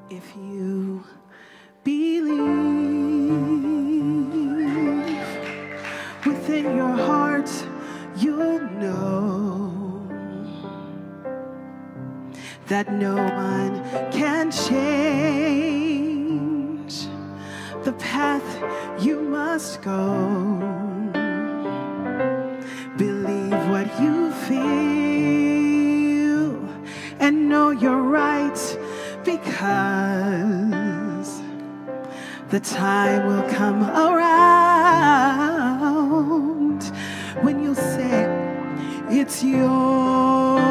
If you believe within your heart, you'll know that no one can change the path you must go. Believe what you feel and know you're right, because the time will come around when you'll say it's yours.